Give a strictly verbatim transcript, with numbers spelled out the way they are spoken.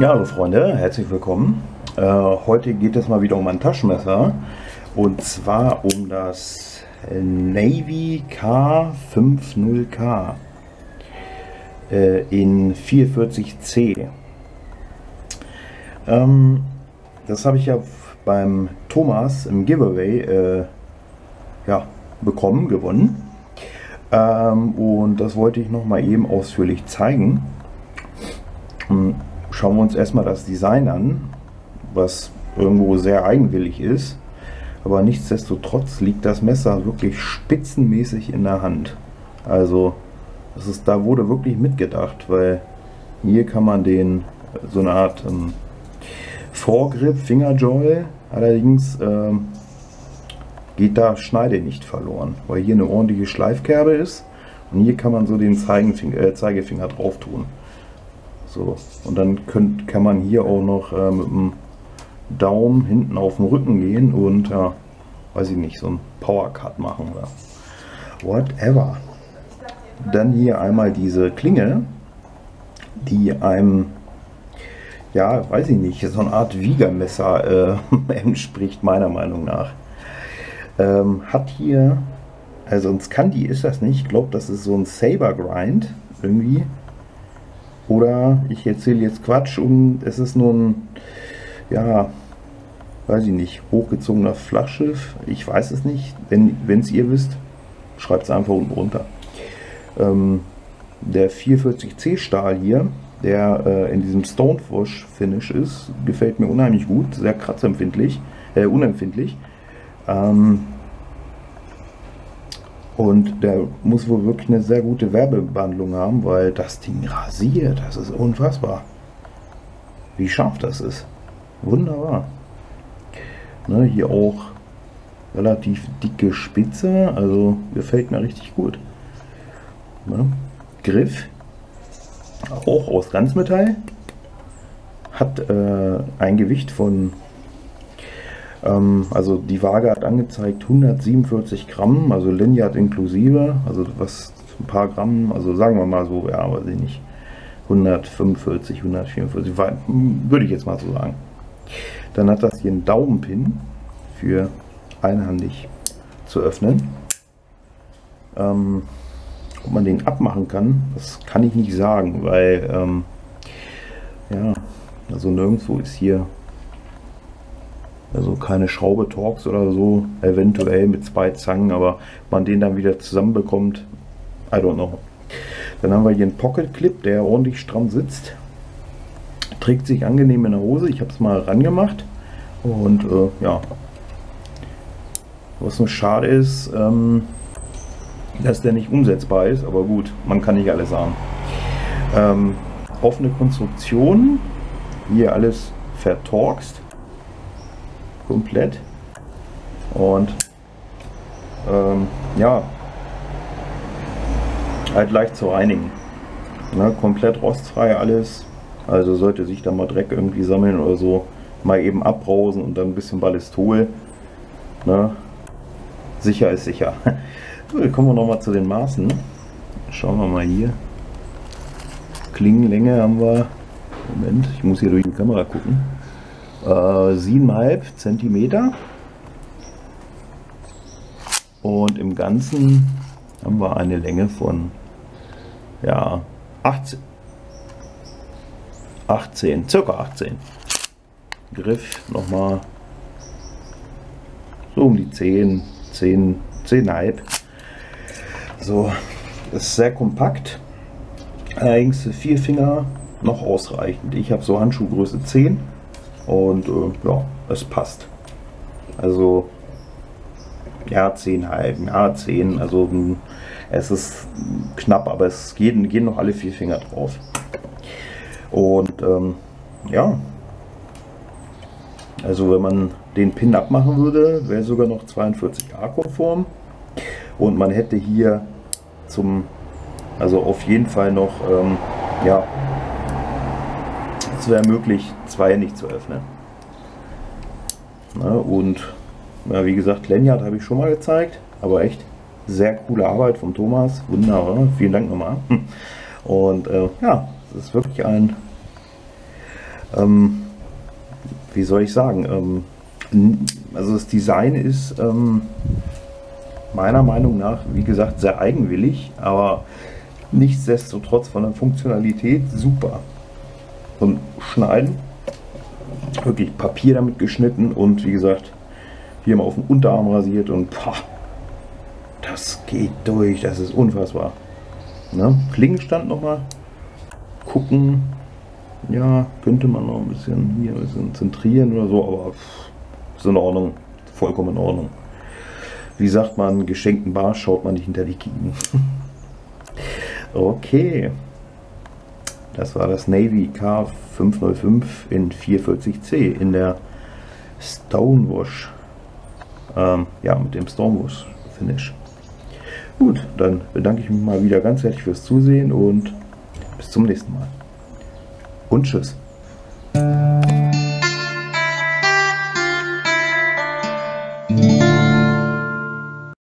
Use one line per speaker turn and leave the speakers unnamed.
Ja, hallo Freunde, herzlich willkommen. Äh, heute geht es mal wieder um ein Taschenmesser und zwar um das Navy K fünfzig K äh, in vierundvierzig C. Ähm, das habe ich ja beim Thomas im Giveaway äh, ja, bekommen, gewonnen. Ähm, und das wollte ich noch mal eben ausführlich zeigen. Schauen wir uns erstmal das Design an, was irgendwo sehr eigenwillig ist, aber nichtsdestotrotz liegt das Messer wirklich spitzenmäßig in der Hand. Also das ist, da wurde wirklich mitgedacht, weil hier kann man den so eine Art ähm, Vorgrip, Fingerjoy, allerdings ähm, geht da Schneide nicht verloren, weil hier eine ordentliche Schleifkerbe ist und hier kann man so den Zeigefinger, äh, Zeigefinger drauf tun. So, und dann könnt, kann man hier auch noch äh, mit dem Daumen hinten auf den Rücken gehen und ja, weiß ich nicht, so einen Power Cut machen oder whatever. Dann hier einmal diese Klinge, die einem, ja, weiß ich nicht, so eine Art Wiegermesser äh, entspricht, meiner Meinung nach. Ähm, hat hier, also ein Scandi ist das nicht, ich glaube, das ist so ein Saber Grind irgendwie. Oder ich erzähle jetzt Quatsch und es ist nur ein, ja, weiß ich nicht, hochgezogener Flachschiff. Ich weiß es nicht. Wenn es ihr wisst, schreibt es einfach unten runter. Ähm, der vierundvierzig C Stahl hier, der äh, in diesem Stonewash Finish ist, gefällt mir unheimlich gut. Sehr kratzempfindlich, äh, unempfindlich. Ähm, Und der muss wohl wirklich eine sehr gute Werbebehandlung haben, weil das Ding rasiert. Das ist unfassbar. Wie scharf das ist. Wunderbar. Ne, hier auch relativ dicke Spitze. Also gefällt mir richtig gut. Ne? Griff. Auch aus Ganzmetall. Hat äh, ein Gewicht von... Also die Waage hat angezeigt hundertsiebenundvierzig Gramm, also Lanyard inklusive, also was ein paar Gramm, also sagen wir mal so, ja, weiß ich nicht, hundertfünfundvierzig, hundertvierundvierzig, würde ich jetzt mal so sagen. Dann hat das hier einen Daumenpin für einhandig zu öffnen. Ähm, ob man den abmachen kann, das kann ich nicht sagen, weil, ähm, ja, also nirgendwo ist hier... Also keine Schraube Torx oder so, eventuell mit zwei Zangen, aber ob man den dann wieder zusammenbekommt, I don't know. Dann haben wir hier einen Pocket Clip, der ordentlich stramm sitzt. Trägt sich angenehm in der Hose, ich habe es mal rangemacht. Und äh, ja, was nur schade ist, ähm, dass der nicht umsetzbar ist, aber gut, man kann nicht alles haben. Ähm, offene Konstruktion, hier alles vertorxt. Komplett und ähm, ja, halt leicht zu reinigen, ne? Komplett rostfrei alles, also sollte sich da mal Dreck irgendwie sammeln oder so, mal eben abbrausen und dann ein bisschen Ballistol, ne? Sicher ist sicher. So, jetzt kommen wir noch mal zu den Maßen. Schauen wir mal hier. Klingenlänge haben wir, Moment, ich muss hier durch die Kamera gucken. sieben Komma fünf Zentimeter und im Ganzen haben wir eine Länge von ja achtzehn, achtzehn, circa achtzehn. Griff nochmal so um die zehn, zehn, zehn Komma fünf. So, das ist sehr kompakt, allerdings vier Finger noch ausreichend. Ich habe so Handschuhgröße zehn. Und äh, ja, es passt. Also ja, zehn Komma fünf, ja, zehn, also mh, es ist knapp, aber es gehen, gehen noch alle vier Finger drauf. Und ähm, ja, also wenn man den Pin abmachen würde, wäre sogar noch zweiundvierzig A konform. Und man hätte hier zum, also auf jeden Fall noch, ähm, ja, es wäre möglich, zweihändig zu öffnen. Na, und ja, wie gesagt, Lanyard habe ich schon mal gezeigt, aber echt sehr coole Arbeit von Thomas, wunderbar, vielen Dank nochmal. Und äh, ja, es ist wirklich ein Ähm, wie soll ich sagen? Ähm, also das Design ist ähm, meiner Meinung nach, wie gesagt, sehr eigenwillig, aber nichtsdestotrotz von der Funktionalität super. Und Schneiden, wirklich Papier damit geschnitten und wie gesagt, hier mal auf den Unterarm rasiert und pah, das geht durch, das ist unfassbar. Ne? Klingenstand nochmal gucken, ja, könnte man noch ein bisschen hier ein bisschen zentrieren oder so, aber pff, ist in Ordnung, vollkommen in Ordnung. Wie sagt man, geschenkten Bar schaut man nicht hinter die Kiemen. Okay, das war das Navy K fünf null fünf in vierhundertvierzig C in der Stonewash. Ähm, ja, mit dem Stonewash Finish. Gut, dann bedanke ich mich mal wieder ganz herzlich fürs Zusehen und bis zum nächsten Mal. Und tschüss.